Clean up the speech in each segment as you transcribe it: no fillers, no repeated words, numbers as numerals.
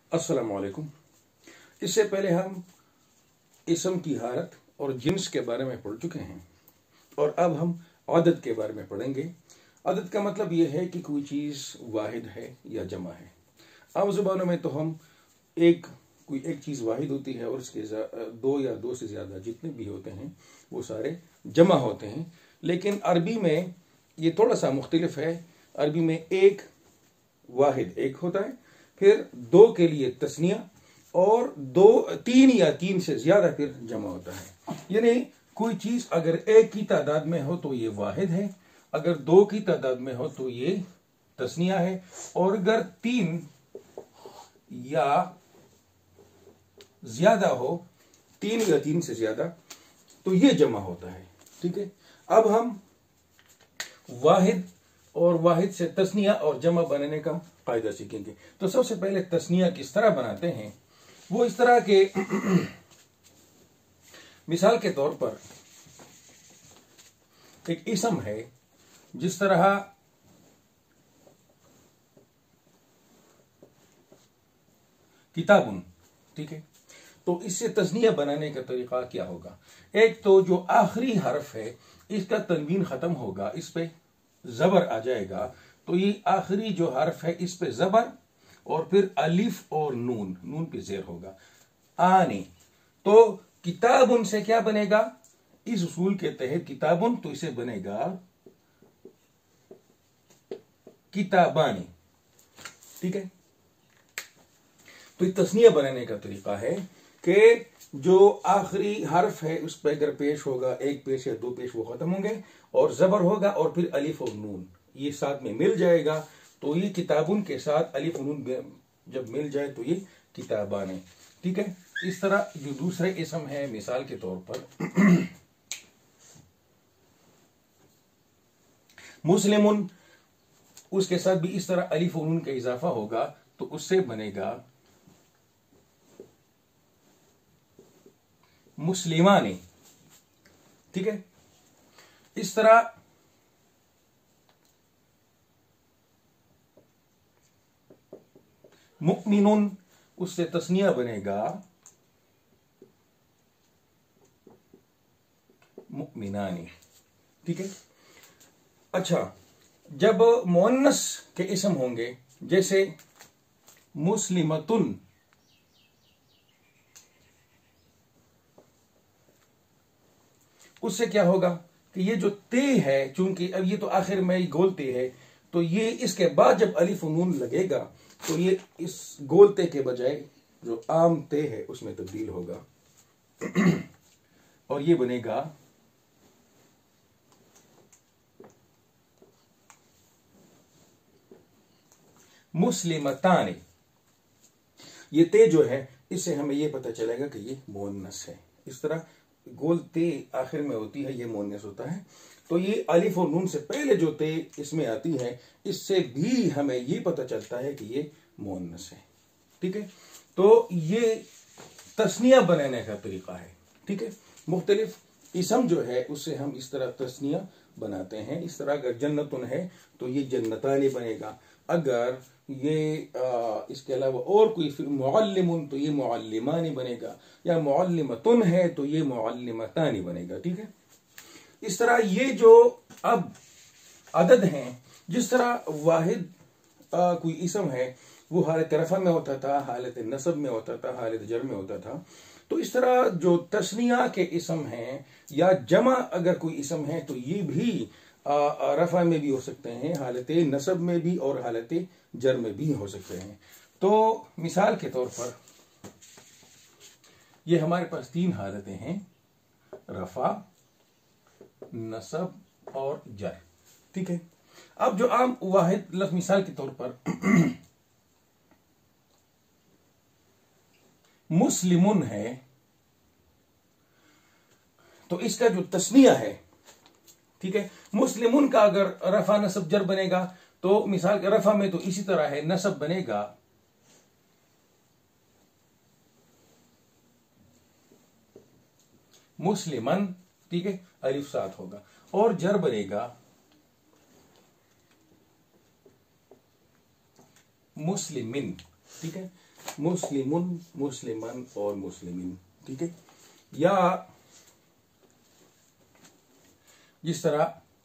अस्सलाम वालेकुम। इससे पहले हम इसम की हालत और जिन्स के बारे में पढ़ चुके हैं और अब हम अदद के बारे में पढ़ेंगे। अदद का मतलब यह है कि कोई चीज़ वाहिद है या जमा है। आम ज़ुबानों में तो हम कोई एक चीज़ वाहिद होती है और उसके दो या दो से ज़्यादा जितने भी होते हैं वो सारे जमा होते हैं। लेकिन अरबी में ये थोड़ा सा मुख्तलिफ है। अरबी में एक वाहिद एक होता है, फिर दो के लिए तस्निया और तीन या तीन से ज्यादा फिर जमा होता है। यानी कोई चीज अगर एक की तादाद में हो तो ये वाहिद है, अगर दो की तादाद में हो तो ये तस्निया है, और अगर तीन या ज्यादा हो, तीन या तीन से ज्यादा, तो ये जमा होता है। ठीक है, अब हम वाहिद और वाहिद से तस्निया और जमा बनाने का कायदा सीखेंगे। तो सबसे पहले तस्निया किस तरह बनाते हैं वो इस तरह के मिसाल के तौर पर एक इसम है, जिस तरह किताबुन। ठीक है, तो इससे तस्निया बनाने का तरीका क्या होगा? एक तो जो आखिरी हर्फ है इसका तनवीन खत्म होगा, इस पे जबर आ जाएगा, तो ये आखिरी जो हर्फ है इस पे जबर और फिर अलिफ और नून पे जेर होगा, आने। तो किताबुन से क्या बनेगा? इस उसूल के तहत किताबुन तो इसे बनेगा किताबानी। ठीक है, तो ये तस्निया बनाने का तरीका है कि जो आखिरी हर्फ है उस पर अगर पेश होगा, एक पेश या दो पेश, वो खत्म होंगे और जबर होगा और फिर अलिफ और नून ये साथ में मिल जाएगा, तो ये किताबुन के साथ अलिफ और नून जब मिल जाए तो ये किताबाने। ठीक है, इस तरह जो दूसरे इसम है मिसाल के तौर पर मुस्लिमुन, उसके साथ भी इस तरह अलिफ और नून का इजाफा होगा, तो उससे बनेगा मुस्लिमाने। ठीक है, इस तरह मुमिनुन, उससे तस्निया बनेगा मुमिनानी। ठीक है, अच्छा, जब मुअन्नस के इसम होंगे जैसे मुस्लिमतुन, उससे क्या होगा कि ये जो ते है, चूंकि अब ये तो आखिर में गोल ते है, तो ये इसके बाद जब अलिफ और नून लगेगा तो ये इस गोल ते के बजाय जो आम ते है उसमें तब्दील होगा और ये बनेगा मुस्लिमतानी। ये ते जो है इससे हमें ये पता चलेगा कि ये मुअन्नस है। इस तरह गोल ते आखिर में होती है, ये मुअन्नस होता है। तो ये अलिफ और नून से पहले जो ते इसमें आती है, इससे भी हमें ये पता चलता है कि ये मुअन्नस है। ठीक है, तो ये तस्निया बनाने का तरीका है। ठीक है, मुख्तलिफ इसम जो है उससे हम इस तरह तस्निया बनाते हैं। इस तरह अगर जन्नतुन है तो ये जन्नतानी बनेगा, अगर ये इसके अलावा और कोई फिर मुअल्लिमुन तो ये मुअल्लिमानी बनेगा, या मुअल्लिमतुन है तो ये मुअल्लिमतानी बनेगा। ठीक है, इस तरह ये जो अब अदद हैं, जिस तरह वाहिद कोई इसम है वो हालत रफा में होता था, हालत नसब में होता था, हालत जर में होता था, तो इस तरह जो तस्निया के इसम हैं या जमा अगर कोई इसम है तो ये भी रफा में भी हो सकते हैं, हालत नसब में भी और हालत जर में भी हो सकते हैं। तो मिसाल के तौर पर ये हमारे पास तीन हालतें हैं, रफा, नसब और जर। ठीक है, अब जो आम वाहिद लफ्ज मिसाल के तौर पर मुस्लिमुन है, तो इसका जो तस्निया है, ठीक है, मुस्लिमुन का अगर रफा नसब जर बनेगा तो मिसाल के रफा में तो इसी तरह है, नसब बनेगा मुस्लिमन। ठीक है, अलिफ साथ होगा, और जर बनेगा मुस्लिमिन। ठीक है, मुस्लिमुन, मुस्लिमन और मुस्लिमिन। ठीक है, या जिस तरह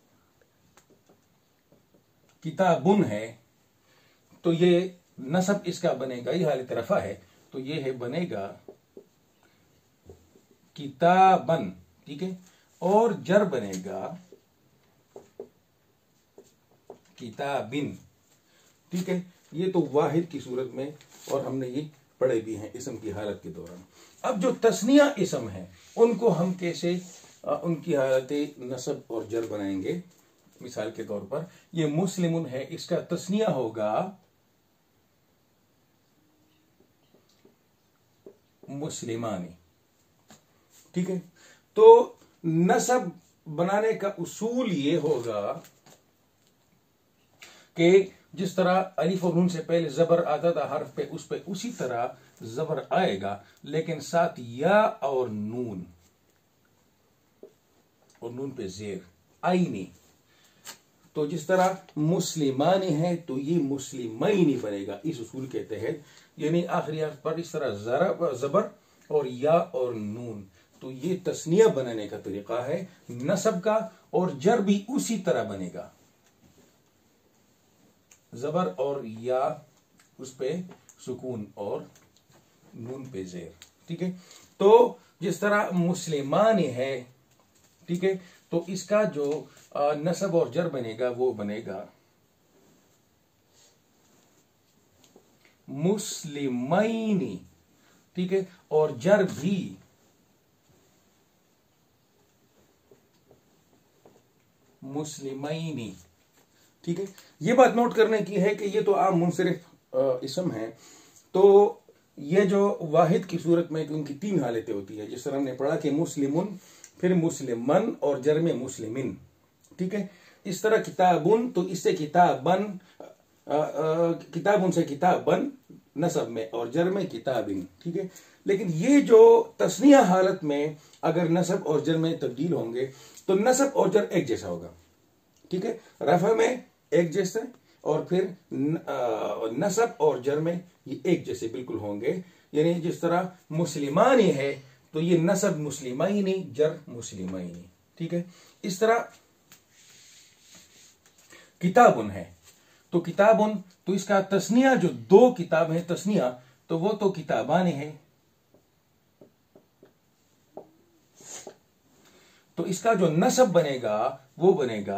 किताबुन है तो ये नसब इसका बनेगा, ये हालत रफा है तो ये है बनेगा किताबन। ठीक है, और जर बनेगा किताबिन। ठीक है, ये तो वाहिद की सूरत में, और हमने ये पढ़े भी हैं इसम की हालत के दौरान। अब जो तस्निया इसम है उनको हम कैसे उनकी हालत नसब और जर बनाएंगे। मिसाल के तौर पर ये मुस्लिमुन है, इसका तस्निया होगा मुस्लिमानी। ठीक है, तो नसब बनाने का उसूल ये होगा कि जिस तरह अलिफ और नून से पहले जबर आता था हर्फ पे, उस पे उसी तरह जबर आएगा, लेकिन साथ या और नून पे जेर आईनी। तो जिस तरह मुस्लिमानी है तो ये मुस्लिमैनी बनेगा इस उसूल के तहत, यानी आखिरी हर्फ पर इस तरह जबर और या और नून। तो ये तस्निया बनाने का तरीका है नसब का, और जर भी उसी तरह बनेगा, जबर और या उस पे सुकून और नून पे जेर। ठीक है, तो जिस तरह मुस्लिमानी है, ठीक है, तो इसका जो नसब और जर बनेगा वो बनेगा मुस्लिमैनी। ठीक है, और जर भी मुस्लिमैनी। ठीक है, ये बात नोट करने की है कि ये तो आम मुनसरिफ इसम है, तो ये जो वाहिद की सूरत में उनकी तीन हालतें होती है, जिस तरह हमने पढ़ा कि मुस्लिमुन, फिर मुस्लिमन और जर में मुस्लिमिन। ठीक है, इस तरह किताबुन, तो इससे किताबन, किताबुन से किताबन नसब में, और जर में किताबिन। ठीक है, लेकिन ये जो तस्निया हालत में अगर नसब और जर में तब्दील होंगे तो नसब और जर एक जैसा होगा। ठीक है, रफा में एक जैसे, और फिर नसब और जर में ये एक जैसे बिल्कुल होंगे। यानी जिस तरह मुस्लिमानी है तो ये नसब मुस्लिमाइनी, जर मुस्लिमाइनी। ठीक है, इस तरह किताबुन है तो किताबुन, तो इसका तस्निया जो दो किताब है तस्निया, तो वो तो किताबान है। तो इसका जो नसब बनेगा वो बनेगा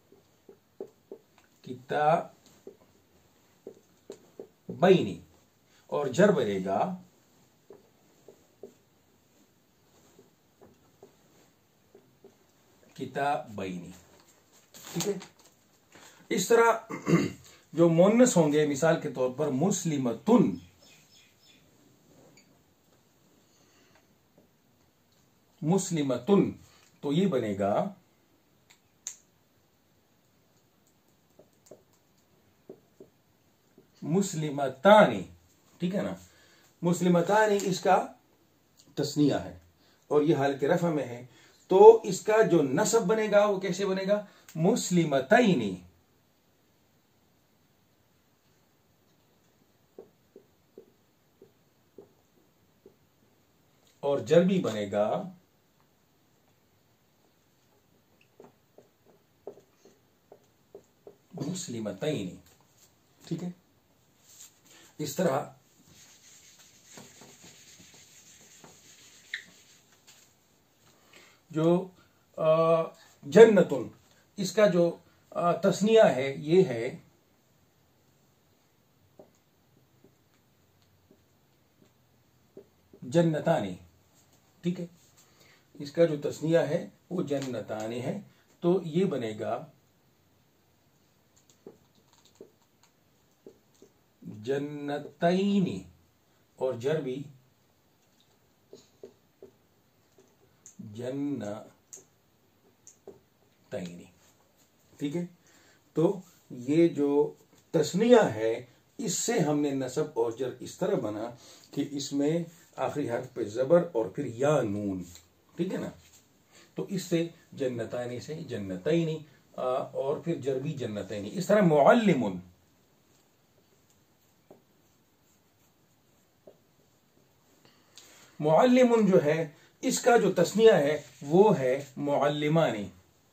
किताबैनी, और जर बनेगा किताबैनी। ठीक है, इस तरह जो मोन्नस होंगे, मिसाल के तौर पर मुस्लिमतुन, मुस्लिमतुन, तो ये बनेगा मुस्लिमतानी। ठीक है ना, मुस्लिमतानी इसका तस्निया है और ये हालत रफा में है, तो इसका जो नसब बनेगा वो कैसे बनेगा, मुस्लिमतैनी। और जर भी बनेगा मुस्लिमतैनी। ठीक है, इस तरह जो जन्नतुन, इसका जो तस्निया है ये है जन्नतानी। ठीक है, इसका जो तस्निया है वो जन्नतानी है, तो ये बनेगा जन्नतैनी, और जर भी जन्नतैनी। ठीक है, तो ये जो तस्निया है इससे हमने नसब और जर इस तरह बना कि इसमें आखिरी हर्फ पे जबर और फिर या नून। ठीक है ना, तो इससे जन्नतानी से जन्नतैनी, और फिर जर भी जन्नतैनी। इस तरह मुअल्लिमुन, मुअल्लिमुन जो है इसका जो तस्निया है वो है मुअल्लिमानी।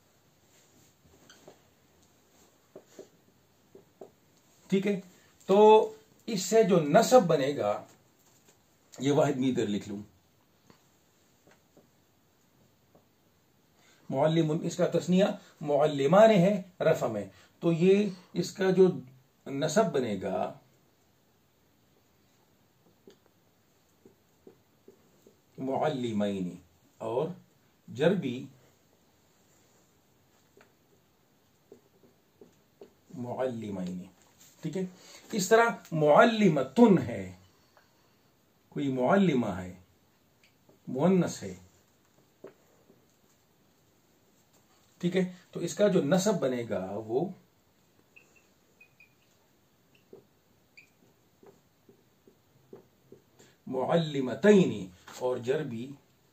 ठीक है, तो इससे जो नसब बनेगा ये वाहिद में इधर लिख लूं, मुअल्लिमुन इसका तस्निया मुअल्लिमानी है रफा में, तो ये इसका जो नसब बनेगा मुअल्लिमैनी और जर भी मुअल्लिमैनी। ठीक है, इस तरह मुअल्लिमतुन है, कोई मुअल्लिमा है, मुअन्नस है। ठीक है, तो इसका जो नसब बनेगा वो मुअल्लिमतैनी और जर भी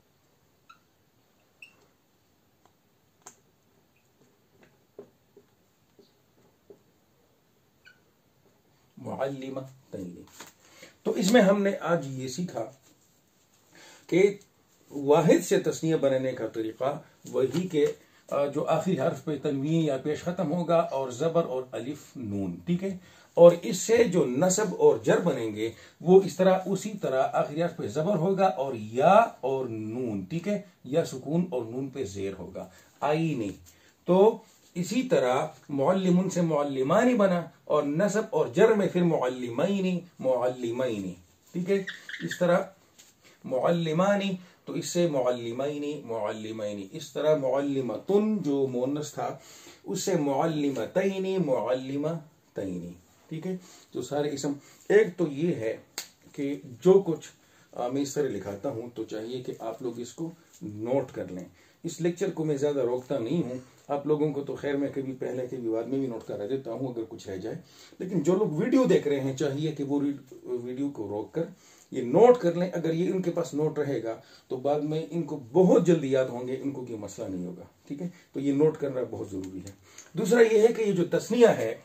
मुअल्लिमतैनी। तो इसमें हमने आज ये सीखा कि वाहिद से तस्निया बनाने का तरीका वही के जो आखिरी हर्फ पे तनवीन या पेश खत्म होगा और जबर और अलिफ नून। ठीक है, और इससे जो नसब और जर बनेंगे वो इस तरह उसी तरह आखिरी हर्फ पे जबर होगा और या और नून। ठीक है, या सुकून और नून पे जेर होगा, आई नहीं। तो इसी तरह मुअल्लिमुन से मुअल्लिमानी बना और नसब और जर में फिर मुअल्लिमैनी मुअल्लिमैनी। ठीक है, इस तरह मुअल्लिमानी, तो इससे मुअल्लिमैनी मुअल्लिमैनी। इस तरह मुअल्लिमतुन जो मुअन्नस था उससे मुअल्लिमतैनी मुअल्लिमतैनी। ठीक है, तो सारे इसम। एक तो ये है कि जो कुछ मैं इस तरह लिखाता हूं तो चाहिए कि आप लोग इसको नोट कर लें। इस लेक्चर को मैं ज्यादा रोकता नहीं हूं, आप लोगों को तो खैर मैं कभी पहले कभी बाद में भी नोट करा देता हूं अगर कुछ रह जाए, लेकिन जो लोग वीडियो देख रहे हैं चाहिए कि वो वीडियो को रोक कर ये नोट कर लें। अगर ये इनके पास नोट रहेगा तो बाद में इनको बहुत जल्दी याद होंगे, इनको कोई मसला नहीं होगा। ठीक है, तो ये नोट करना बहुत जरूरी है। दूसरा ये है कि ये जो तस्निया है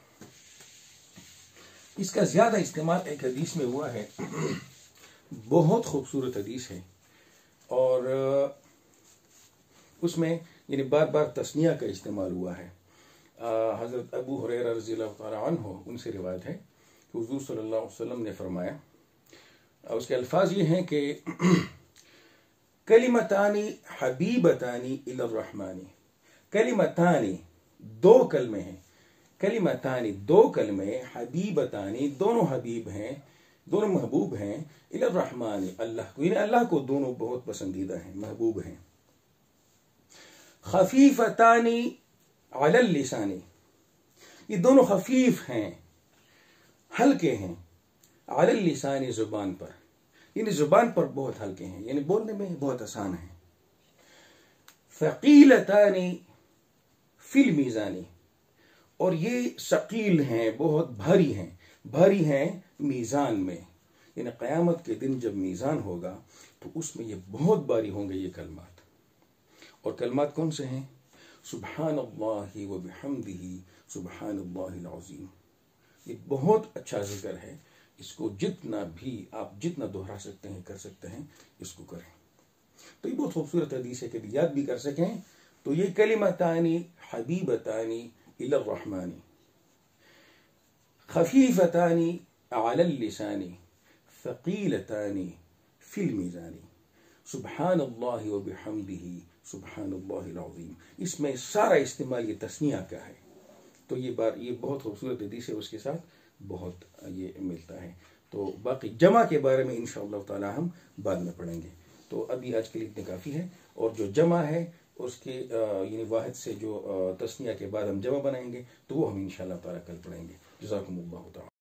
इसका ज्यादा इस्तेमाल एक हदीस में हुआ है, बहुत खूबसूरत हदीस है, और उसमें यानी बार बार तस्निया का इस्तेमाल हुआ है। हजरत अबू हुरैरा रज़ियल्लाहु तआला अन्हु उनसे रिवायत है कि हुजूर सल्लल्लाहु अलैहि वसल्लम ने फरमाया, उसके अल्फाज ये हैं कि कलिमतानी हबीबतानी इलर रहमानी। कलिमतानी दो कलमे हैं, कलिमतानी दो कलमे, हबीबतानी दोनों हबीब हैं, दोनों महबूब हैं, इलर रहमानी अल्लाह को, यानी अल्लाह को दोनों बहुत पसंदीदा हैं, महबूब हैं। खफीफतानी अलल लिसानी, ये दोनों खफीफ हैं, हल्के हैं, अलल लिसानी जुबान पर, यानी जुबान पर बहुत हल्के हैं, यानी बोलने में बहुत आसान है। फकीलतानी फिल मीजानी, और ये शकील हैं, बहुत भारी हैं, भारी हैं मीजान में, यानी क़यामत के दिन जब मीजान होगा तो उसमें ये बहुत भारी होंगे ये कलमात। और कलमात कौन से हैं? सुब्हानल्लाहि व बिहम्दिही सुब्हानल्लाहिल अज़ीम। ये बहुत अच्छा जिक्र है, इसको जितना भी आप जितना दोहरा सकते हैं कर सकते हैं, इसको करें। तो ये बहुत खूबसूरत हदीस है कि याद भी कर सकें। तो ये कलिमतानी हबीबतानी इलर रहमानी, खफीफतानी अलल लिसानी, थकीलतानी फिल मीज़ानी, सुब्हानल्लाहि व बिहम्दिही सुब्हानल्लाहिल अज़ीम। इसमें सारा इस्तेमाल ये तस्निया का है। तो ये बहुत खूबसूरत हदीस है, उसके साथ बहुत ये मिलता है। तो बाकी जमा के बारे में इंशाअल्लाह ताला हम बाद में पढ़ेंगे। तो अभी आज के लिए इतने काफ़ी है। और जो जमा है उसके यानी वाहिद से जो तस्निया के बाद हम जमा बनाएंगे तो वो हम इंशाअल्लाह ताला कल पढ़ेंगे। जज़ाकुमुल्लाह ताला।